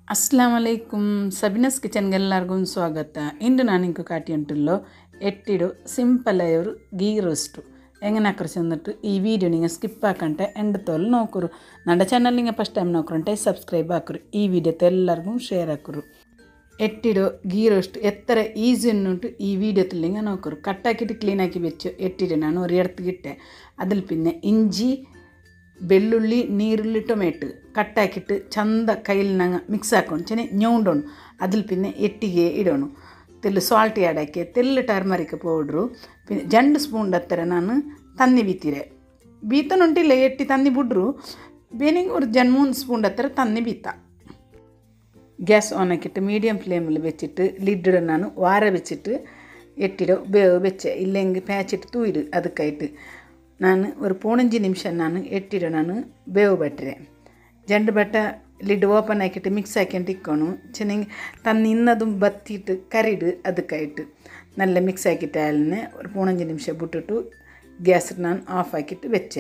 ಅಸ್ಸಲಾಮಲೈಕುಮ್ ಸಬಿನಸ್ ಕಿಚನ್ಗೆ ಎಲ್ಲರಿಗೂ ಸ್ವಾಗತ. ಇಂದು ನಾನು ಇಂಕು ಕಾಟಿ ಉಂಟುಲ್ಲೋ ಎಟ್ಟಿಡು ಸಿಂಪಲ್ ಆಯವರು ಗೀ ರೋಸ್ಟು ಹೆಂಗೆ ಹಾಕರಿಸಿ ಅಂದ್ಬಿಟ್ಟು ಈ ವಿಡಿಯೋ ನಿಂಗೆ ಸ್ಕಿಪ್ ಹಾಕಂಟೆ ಎಂಡ್ ತೋಲ್ ನೋಕರು. ನನ್ನ ಚಾನಲ್ ನಿಂಗೆ ಫಸ್ಟ್ ಟೈಮ್ ನೋಕರಂಟೆ ಸಬ್ಸ್ಕ್ರೈಬ್ ಹಾಕರು. ಈ ವಿಡಿಯೋ ಎಲ್ಲರಿಗೂ ಶೇರ್ ಹಾಕರು. ಎಟ್ಟಿಡು ಗೀ ರೋಸ್ಟ್ ಎತ್ತರ ಈಸಿ ಉಂಟು ಈ ವಿಡಿಯೋ ತಿಲ್ಲಿಂಗ ನೋಕರು. ಕಟ್ಟಾಕಿಟ್ಟು ಕ್ಲೀನಾಕಿ ಬೆಚ್ಚು ಎಟ್ಟಿಡು ನಾನು ಒಂದು ಎಡ್ತಿಗಿಟ್ಟೆ. അതിൽ പിന്നെ ഇഞ്ചി ಬೆಳ್ಳುಳ್ಳಿ ನೀರುಳ್ಳಿ ಟೊಮೆಟೊ ಕಟ್ಟಾಕಿಟ್ಟು ಚಂದ ಕೈಲಿ ನಂಗೆ ಮಿಕ್ಸ್ ಹಾಕೊಂಡು ಚೆನ್ನಾಗಿ ñೌಂಡೋಣ. അതിൽ പിന്നെ ಎಟ್ಟಿಗೆ ಇಡೋಣ. ತೆಲ್ಲು ಸಾಲ್ಟ್ ಆ್ಯಡ್ ಹಾಕಿ ತೆಲ್ಲು ಟರ್ಮರಿಕ್ ಪೌಡ್ರು പിന്നെ 2 ಸ್ಪೂನ್ ಹತ್ತಿರ ನಾನು ತನ್ನಿ ಬೀತಿರೆ ಬೀತನುಂಟಿಲ್ಲ ಎಟ್ಟಿ ತನ್ನಿ ಬಿಡ್ರು ಬೇನಿಗೆ ഒരു 2-3 സ്പൂൺ ಹತ್ತಿರ ತನ್ನಿ ಬೀತ. ഗ്യാസ് ഓൺ ആക്കിയിട്ട് മീഡിയം ഫ്ലെയിമിൽ വെച്ചിട്ട് ലിഡ് ನಾನು ವಾರ വെച്ചിട്ട് എട്ടിടോ ಬೇವು വെച്ച് ഇല്ലെങ്കിൽ പാച്ചിട്ട് തൂയിട് ಅದಕ್ಕಾയിട്ട് ನಾನು ഒരു 15 ನಿಮಿಷ ನಾನು ಎಟ್ಟಿಡೋ ನಾನು ಬೇವು ಬಟ್ಟರೆ ಜಂಡು ಬಟ್ಟ ಲಿಡ್ ಓಪನ್ ಹಾಕಿಟ್ಟು ಮಿಕ್ಸ್ ಹಾಕಿಂಟು ಇಕ್ಕೋಣ. ಚೆನ್ನಾಗಿ ತನ್ನ ಇನ್ನದು ಬತ್ತಿಟ್ಟು ಕರಿಡು ಅದಕ್ಕಾയിട്ട് നല്ല ಮಿಕ್ಸ್ ಹಾಕಿಟ್ಟು ಅಲ್ಲೇ ഒരു 15 ನಿಮಿಷ ಬಿಟ್ಟಿಟ್ಟು ಗ್ಯಾಸ್ ನಾನು ಆಫ್ ಹಾಕಿಟ್ಟು വെച്ചേ.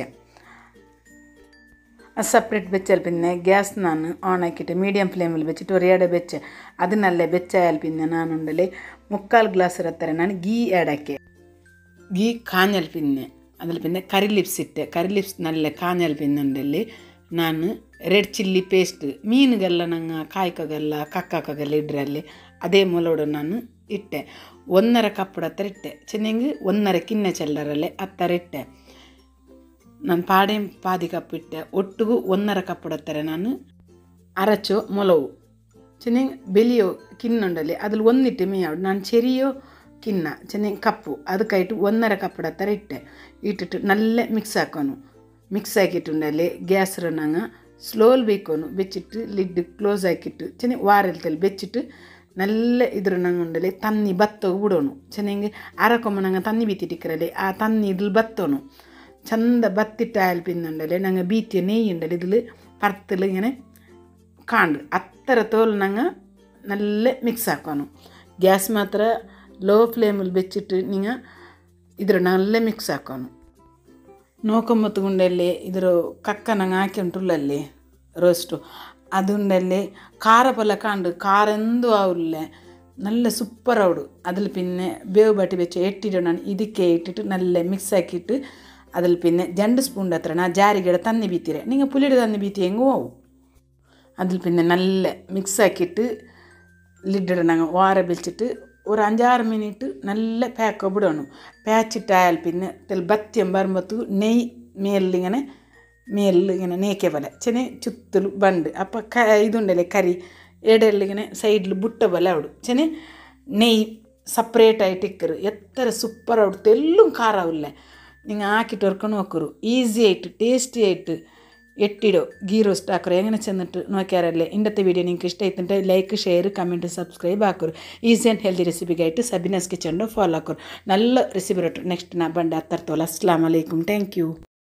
അത് സെപ്പറേറ്റ് വെച്ചാൽ പിന്നെ ഗ്യാസ് ನಾನು ഓൺ ആക്കിയിട്ട് മീഡിയം ഫ്ലെയിമിൽ വെച്ചിട്ട് ഒരേടെ വെച്ച് അത് നല്ല വെച്ചാൽ പിന്നെ നാനുണ്ടല്ലേ 3/4 ഗ്ലാസ് ಹತ್ತಿರ ನಾನು ಗೀ ಆ್ಯಡ್ ಹಾಕಿ ಗೀ ಕಾഞ്ഞാൽ പിന്നെ അതിൽ പിന്നെ കറി ലിപ്സ് ഇട്ട് കറി ലിപ്സ് നല്ല കാഞ്ഞാൽ പിന്നെ ഉണ്ടല്ലേ ನಾನು ರೆಡ್ ಚಿಲ್ಲಿ ಪೇಸ್ಟ್ ಮೀನಿಗೆಲ್ಲ ನಂಗೆ ಕಾಯ್ಕಾಗೆಲ್ಲ ಕಕ್ಕಾಕಾಗೆಲ್ಲ ಇಡ್ರಲ್ಲಿ ಅದೇ ಮೂಲೋಡು ನಾನು ಇಟ್ಟೆ. 1.5 ಕಪ್ ಹತ್ತಿರ ಇಟ್ಟೆ. ಚೆನ್ನಾಗಿ 1.5 ಕಿನ್ನ ಚೆಲ್ಲರಲ್ಲೇ ಹತ್ತಿರ ಇಟ್ಟೆ. ನಾನು ಪಾದಿ ಕಪ್ ಇಟ್ಟೆ. ಒಟ್ಟಿಗೂ 1.5 ಕಪ್ ಹತ್ತಿರ ನಾನು ಅರಚೋ ಮೊಲವು ಚೆನ್ನಾಗಿ ಬೆಲಿಯೋ ಕಿನ್ನುಂಡಲ್ಲಿ ಅದ್ರಲ್ಲಿ ಒಂದಿಟ್ಟು ಮೇಯಾಡು ನಾನು ಚೆರಿಯೋ ಕಿನ್ನ ಚೆನ್ನಾಗಿ ಕಪ್ಪು ಅದಕ್ಕಾയിട്ട് 1.5 ಕಪ್ ಹತ್ತಿರ ಇಟ್ಟಿಟ್ಟು നല്ല ಮಿಕ್ಸ್ ಹಾಕೋನು. ಮಿಕ್ಸ್ ಹಾಕಿಟ್ಟುಂಡಲ್ಲಿ ಗ್ಯಾಸ್ರ ನಂಗೆ ಸ್ಲೋಲ್ ಬೇಕೋನು ಬೆಚ್ಚಿಟ್ಟು ಲಿಡ್ ಕ್ಲೋಸ್ ಹಾಕಿಟ್ಟು ಚೆನ್ನಾಗಿ ವಾರಲ್ತಲ್ಲಿ ಬೆಚ್ಚಿಟ್ಟು നല്ല ಇದ್ರ ನಂಗೆ ಉಂಡಲ್ಲಿ ತನ್ನಿ ಬತ್ತೋಗಿ ಬಿಡೋನು. ಚೆನ್ನಾಗಿ ಅರಕೊಮ್ಮ ನಂಗೆ ತನ್ನಿ ಬೀತಿಟ್ಟಿಕ್ಕರಲ್ಲಿ ಆ ತನ್ನಿ ಇದ್ರಲ್ಲಿ ಬತ್ತೋನು. ಚಂದ ಬತ್ತಿಟ್ಟು ಆಯಲ್ ಪಿನ್ನುಂಡಲ್ಲಿ ನಂಗೆ ಬೀತಿಯ നെയ്യ് ഉണ്ടല്ലേ ഇതിൽ പരത്തിൽ ഇങ്ങനെ കാണ്ട് അത്ര തോൽ ನಂಗೆ നല്ല ಮಿಕ್ಸ್ ಹಾಕೋನು. ಗ್ಯಾಸ್ ಮಾತ್ರ ಲೋ ಫ್ಲೇಮಲ್ಲಿ ಬೆಚ್ಚಿಟ್ಟು ನೀವು ಇದ್ರ നല്ല ಮಿಕ್ಸ್ ಹಾಕೋನು. ನೋಕೊಂಬತ್ತುಗುಂಡಲ್ಲಿ ಇದ್ರ ಕಕ್ಕ ನಂಗೆ ಹಾಕಿ ಉಂಟುಲ್ಲಲ್ಲಿ ರೋಸ್ಟು അതുണ്ടല്ലേ ಖಾರ ಪೊಲ ಕಾಂಡು ಖಾರ ಎಂದೂ ಆವಿಲ್ಲ നല്ല ಸೂಪರ್ ಅವಡು. അതിൽ പിന്നെ ಬೇವು ಬಟ್ಟಿ വെച്ച് ಎಟ್ಟಿಟ್ಟು ನಾನು ಇದಕ್ಕೆ ಇಟ್ಟಿಟ್ಟು നല്ല ಮಿಕ್ಸ್ ಹಾಕಿಟ್ಟು അതിൽ പിന്നെ 2 ಸ್ಪೂನ್ ಹತ್ರ ನಾ ಜಾರಿಗೆಡ ತನ್ನಿ ಬೀತಿರೆ നിങ്ങൾ പുളിയുടെ തന്നി ബീത്തി എങ്ങോ ആവും. അതിൽ പിന്നെ നല്ല ಮಿಕ್ಸ್ ಹಾಕಿಟ್ಟು ലിഡ് ഞങ്ങൾ വാര വെച്ചിട്ട് ഒരു 5-6 മിനിറ്റ് നല്ല പാക്ക് ಬಿಡೋಣ. പാച്ചിട്ടായാൽ പിന്നെ തെൽ ബത്യം വരുമ്പോഴത്തേക്ക് നെയ്യ് മേലിങ്ങനെ നേക്കെ പോലെ ചെറിയ ചുത്തൽ ബണ്ട് അപ്പം ഇതുണ്ടല്ലേ കറി എടയിലിങ്ങനെ സൈഡിൽ ബുട്ട പോലെ അവിടെ ചെറിയ നെയ്യ് ಸಪ್ರೇಟಾയിട്ട് ಇಕ್ಕರು ಎತ್ತರ ಸೂಪರ್ ಆಗುತ್ತೆ. ಎಲ್ಲೂ ಖಾರ ಆವಿಲ್ಲ. നിങ്ങൾ ആക്കിയിട്ട് ഓർക്കണം നോക്കರು ഈസി ആയിട്ട് ടേസ്റ്റി ആയിട്ട് എട്ടിടോ ഗീ റോസ്റ്റ് ಹಾಕೋರು ಹೆಂಗೆ ಚೆಂದಿಟ್ಟು ನೋಕ್ಯಾರಲ್ಲೇ. ಇಂಡത്തെ വീഡിയോ നിങ്ങൾക്ക് ഇഷ്ടമായിട്ടുണ്ട് ലൈക്ക് ഷെയർ കമൻറ്റ് സബ്സ്ക്രൈബ് ಹಾಕೋರು. ಈಸಿ ಆ್ಯಂಡ್ ಹೆಲ್ದಿ ರೆಸಿಪಿಗಾയിട്ട് ಸಬಿನಸ್ ಕಿಚನ್ ಫಾಲೋ ಹಾಕೋರು. നല്ല ರೆಸಿಪಿ ನೆಕ್ಸ್ಟ್ ನಾ ಬಂಡೆ ಹತ್ತರ್ತವಲ್ಲ. ಅಸ್ಸಲಾಮ್ ಅಲೈಕುಮ್. Thank you.